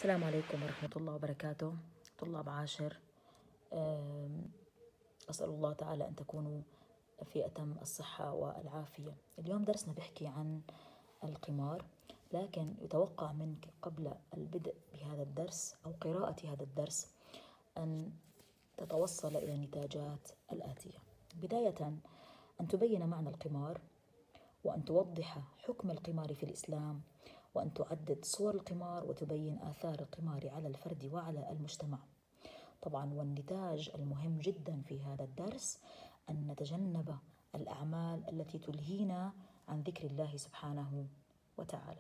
السلام عليكم ورحمة الله وبركاته. طلاب عاشر، أسأل الله تعالى أن تكونوا في أتم الصحة والعافية. اليوم درسنا بيحكي عن القمار، لكن يتوقع منك قبل البدء بهذا الدرس أو قراءة هذا الدرس أن تتوصل إلى النتاجات الآتية. بداية، أن تبين معنى القمار، وأن توضح حكم القمار في الإسلام، وأن تعدد صور القمار وتبين آثار القمار على الفرد وعلى المجتمع. طبعا، والنتاج المهم جدا في هذا الدرس أن نتجنب الأعمال التي تلهينا عن ذكر الله سبحانه وتعالى.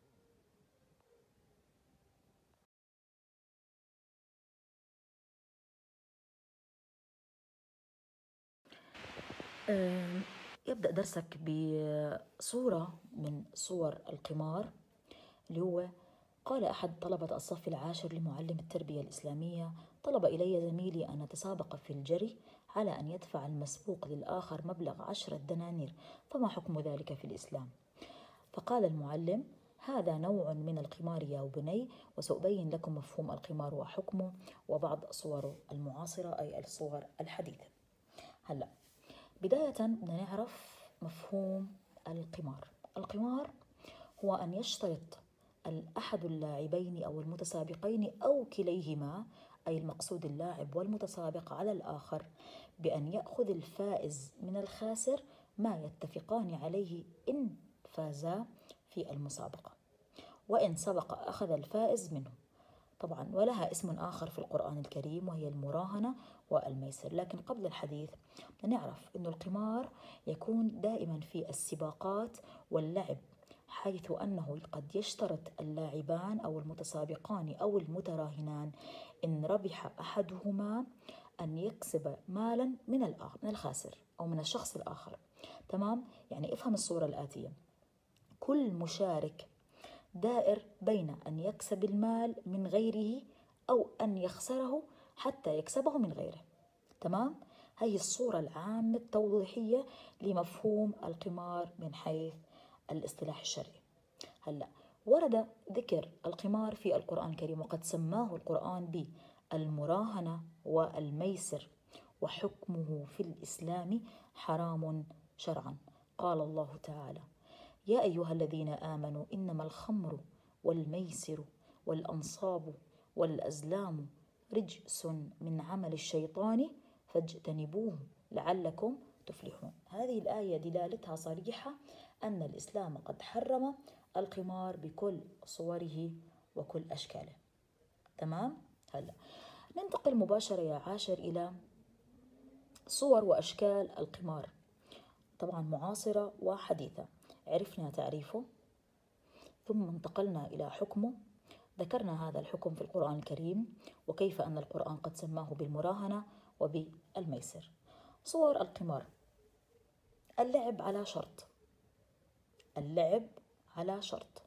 يبدأ درسك بصورة من صور القمار، اللي هو: قال أحد طلبة الصف العاشر لمعلم التربية الإسلامية: طلب إلي زميلي أن نتسابق في الجري على أن يدفع المسبوق للآخر مبلغ 10 دنانير، فما حكم ذلك في الإسلام؟ فقال المعلم: هذا نوع من القمار يا بني، وسأبين لكم مفهوم القمار وحكمه وبعض صوره المعاصرة، أي الصور الحديثة. هلأ بداية بدنا نعرف مفهوم القمار. القمار هو أن يشترط أحد اللاعبين أو المتسابقين أو كليهما، أي المقصود اللاعب والمتسابق، على الآخر بأن يأخذ الفائز من الخاسر ما يتفقان عليه إن فازا في المسابقة، وإن سبق أخذ الفائز منه. طبعا، ولها اسم آخر في القرآن الكريم، وهي المراهنة والميسر. لكن قبل الحديث نعرف أن القمار يكون دائما في السباقات واللعب، حيث أنه قد يشترط اللاعبان أو المتسابقان أو المتراهنان إن ربح أحدهما أن يكسب مالا من الخاسر أو من الشخص الآخر. تمام؟ يعني افهم الصورة الآتية: كل مشارك دائر بين أن يكسب المال من غيره أو أن يخسره حتى يكسبه من غيره. تمام؟ هي الصورة العامة التوضيحية لمفهوم القمار من حيث الاصطلاح الشرعي. هلأ ورد ذكر القمار في القرآن الكريم، وقد سماه القرآن بالمراهنة والميسر، وحكمه في الإسلام حرام شرعا. قال الله تعالى: يا أيها الذين آمنوا إنما الخمر والميسر والأنصاب والأزلام رجس من عمل الشيطان فاجتنبوه لعلكم تفلحون. هذه الآية دلالتها صريحة أن الإسلام قد حرم القمار بكل صوره وكل أشكاله. تمام؟ هلأ ننتقل مباشرة يا عاشر إلى صور وأشكال القمار، طبعا معاصرة وحديثة. عرفنا تعريفه، ثم انتقلنا إلى حكمه، ذكرنا هذا الحكم في القرآن الكريم وكيف أن القرآن قد سماه بالمراهنة وبالميسر. صور القمار: اللعب على شرط. اللعب على شرط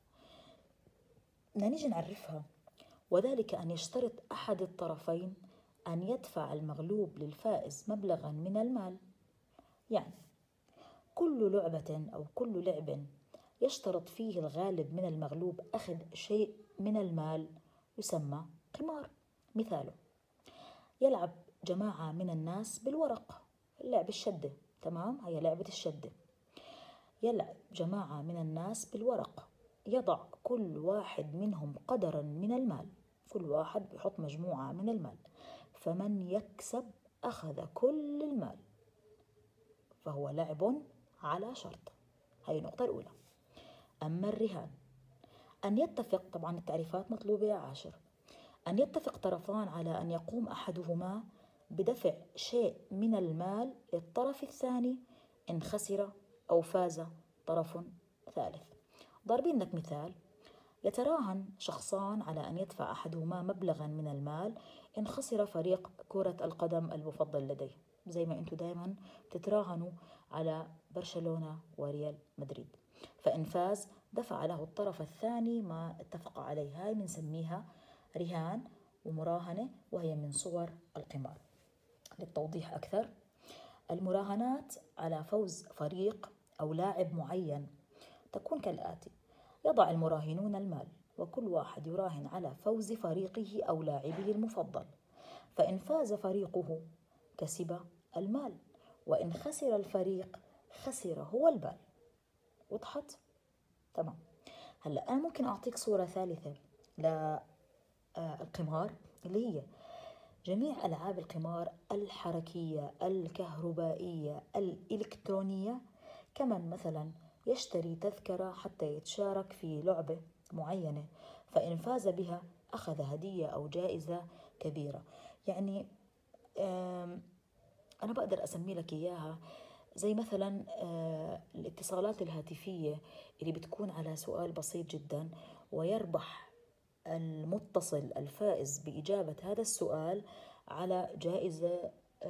نيجي نعرفها، وذلك أن يشترط أحد الطرفين أن يدفع المغلوب للفائز مبلغا من المال. يعني كل لعبة أو كل لعب يشترط فيه الغالب من المغلوب أخذ شيء من المال يسمى قمار. مثاله: يلعب جماعة من الناس بالورق، لعب الشدة. تمام؟ هي لعبة الشدة. يلعب جماعة من الناس بالورق، يضع كل واحد منهم قدرا من المال، كل واحد بيحط مجموعة من المال، فمن يكسب أخذ كل المال، فهو لعب على شرط. هاي النقطة الأولى. أما الرهان: أن يتفق، طبعا التعريفات مطلوبة يا عاشر، أن يتفق طرفان على أن يقوم أحدهما بدفع شيء من المال للطرف الثاني إن خسر أو فاز طرف ثالث. ضاربين لك مثال: يتراهن شخصان على أن يدفع أحدهما مبلغا من المال إن خسر فريق كرة القدم المفضل لديه. زي ما أنتم دائما بتتراهنوا على برشلونة وريال مدريد، فإن فاز دفع له الطرف الثاني ما اتفق عليه. هاي بنسميها رهان ومراهنة، وهي من صور القمار. للتوضيح أكثر، المراهنات على فوز فريق أو لاعب معين تكون كالآتي: يضع المراهنون المال وكل واحد يراهن على فوز فريقه أو لاعبه المفضل، فإن فاز فريقه كسب المال، وإن خسر الفريق خسر هو المال. وضحت؟ تمام. هلأ أنا ممكن أعطيك صورة ثالثة للقمار، اللي هي جميع ألعاب القمار الحركية الكهربائية الإلكترونية. كمن مثلا يشتري تذكرة حتى يتشارك في لعبة معينة، فإن فاز بها أخذ هدية أو جائزة كبيرة. يعني أنا بقدر أسمي لك إياها زي مثلا الاتصالات الهاتفية اللي بتكون على سؤال بسيط جدا، ويربح المتصل الفائز بإجابة هذا السؤال على جائزة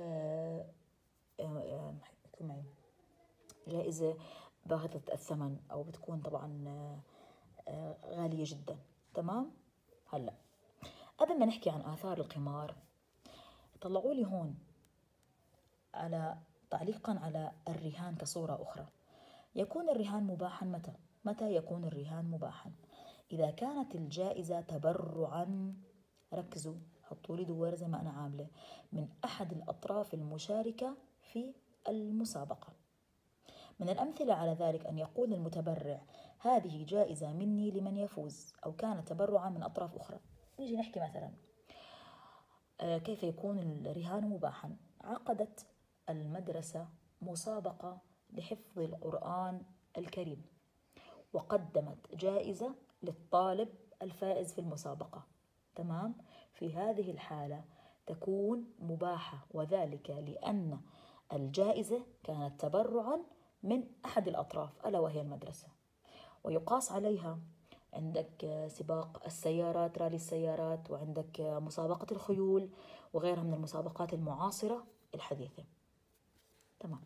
جائزة باهظة الثمن، أو بتكون طبعا غالية جدا. تمام؟ هلأ قبل ما نحكي عن آثار القمار، طلعوا لي هون على تعليقا على الرهان كصورة أخرى. يكون الرهان مباحا متى؟ متى يكون الرهان مباحا؟ إذا كانت الجائزة تبرعا، ركزوا حطوا لي دوار زي ما أنا عاملة، من أحد الأطراف المشاركة في المسابقة. من الأمثلة على ذلك أن يقول المتبرع: هذه جائزة مني لمن يفوز، أو كان تبرعا من أطراف أخرى. نيجي نحكي مثلا كيف يكون الرهان مباحا. عقدت المدرسة مسابقة لحفظ القرآن الكريم، وقدمت جائزة للطالب الفائز في المسابقة. تمام؟ في هذه الحالة تكون مباحة، وذلك لأن الجائزة كانت تبرعا من أحد الأطراف ألا وهي المدرسة. ويقاس عليها عندك سباق السيارات، رالي السيارات، وعندك مسابقة الخيول، وغيرها من المسابقات المعاصرة الحديثة. تمام.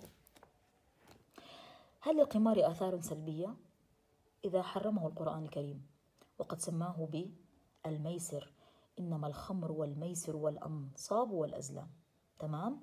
هل للقمار آثار سلبية؟ إذا حرمه القرآن الكريم وقد سماه بالميسر، إنما الخمر والميسر والأنصاب والأزلام. تمام؟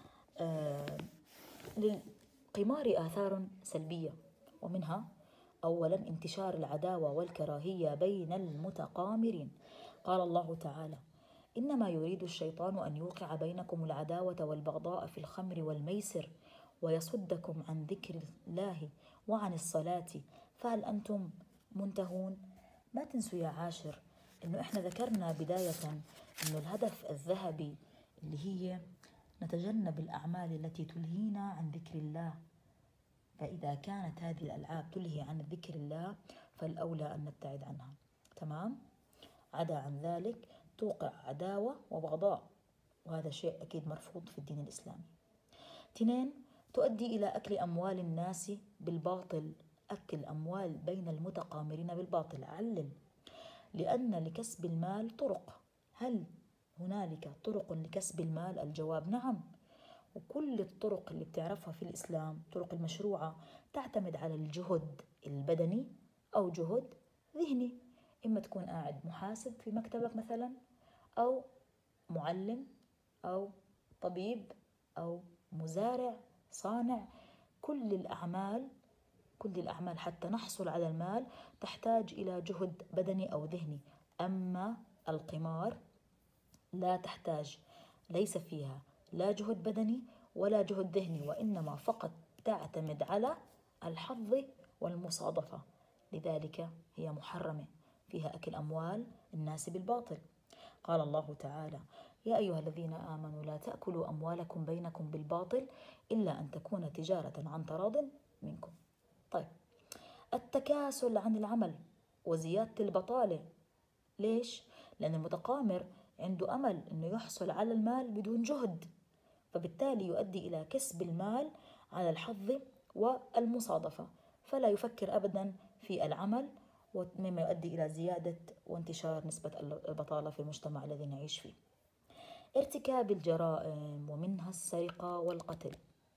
للقمار آثار سلبية، ومنها أولا انتشار العداوة والكراهية بين المتقامرين. قال الله تعالى: إنما يريد الشيطان أن يوقع بينكم العداوة والبغضاء في الخمر والميسر ويصدكم عن ذكر الله وعن الصلاة فهل أنتم منتهون؟ ما تنسوا يا عاشر إنه إحنا ذكرنا بداية إنه الهدف الذهبي اللي هي نتجنب الأعمال التي تلهينا عن ذكر الله، فإذا كانت هذه الألعاب تلهي عن ذكر الله فالأولى أن نبتعد عنها. تمام؟ عدا عن ذلك توقع عداوة وبغضاء، وهذا شيء أكيد مرفوض في الدين الإسلامي. 2. تؤدي إلى أكل أموال الناس بالباطل. أكل أموال بين المتقامرين بالباطل. علل: لأن لكسب المال طرق. هل هنالك طرق لكسب المال؟ الجواب نعم. وكل الطرق اللي بتعرفها في الإسلام، طرق المشروعة، تعتمد على الجهد البدني أو جهد ذهني. إما تكون قاعد محاسب في مكتبك مثلا، أو معلم، أو طبيب، أو مزارع، صانع. كل الأعمال حتى نحصل على المال تحتاج إلى جهد بدني أو ذهني. أما القمار لا تحتاج، ليس فيها لا جهد بدني ولا جهد ذهني، وإنما فقط تعتمد على الحظ والمصادفة. لذلك هي محرمة، فيها أكل أموال الناس بالباطل. قال الله تعالى: يا أيها الذين آمنوا لا تأكلوا أموالكم بينكم بالباطل إلا أن تكون تجارة عن تراض منكم. طيب، التكاسل عن العمل وزيادة البطالة. ليش؟ لأن المتقامر عنده أمل أنه يحصل على المال بدون جهد، فبالتالي يؤدي إلى كسب المال على الحظ والمصادفة، فلا يفكر أبدا في العمل، مما يؤدي إلى زيادة وانتشار نسبة البطالة في المجتمع الذي نعيش فيه. ارتكاب الجرائم، ومنها السرقة والقتل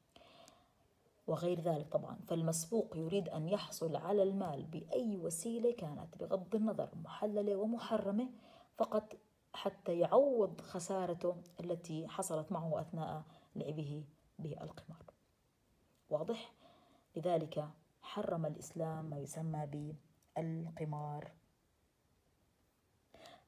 وغير ذلك طبعا. فالمسبوق يريد أن يحصل على المال بأي وسيلة كانت، بغض النظر محللة ومحرمة، فقط حتى يعوض خسارته التي حصلت معه أثناء لعبه بالقمار. واضح؟ لذلك حرم الإسلام ما يسمى بالقمار.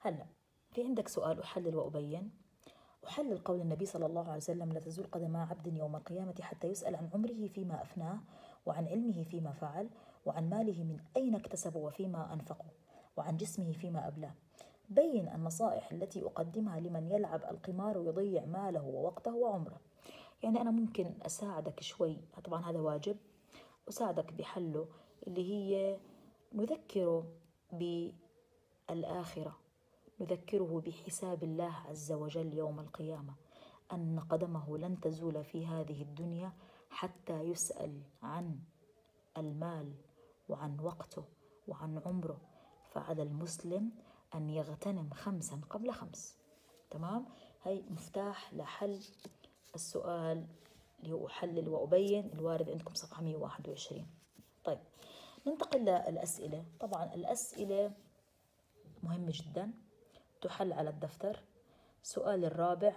هلا في عندك سؤال أحلل وأبين. أحلل قول النبي صلى الله عليه وسلم: لا تزول قدم عبد يوم القيامة حتى يسأل عن عمره فيما أفناه، وعن علمه فيما فعل، وعن ماله من أين اكتسبه وفيما أنفقه، وعن جسمه فيما أبلاه. بين النصائح التي أقدمها لمن يلعب القمار ويضيع ماله ووقته وعمره. يعني أنا ممكن أساعدك شوي، طبعا هذا واجب، أساعدك بحله، اللي هي نذكره بالآخرة، نذكره بحساب الله عز وجل يوم القيامة، أن قدمه لن تزول في هذه الدنيا حتى يسأل عن المال وعن وقته وعن عمره. فعلى المسلم أن يغتنم 5 قبل 5. تمام؟ هي مفتاح لحل السؤال اللي هو أحلل وأبين، الوارد عندكم صفحة 121. طيب ننتقل للأسئلة. طبعا الأسئلة مهمة جدا، تحل على الدفتر. السؤال الرابع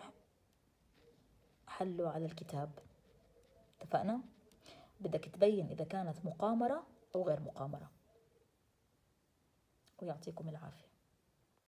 حله على الكتاب. اتفقنا؟ بدك تبين إذا كانت مقامرة أو غير مقامرة. ويعطيكم العافية.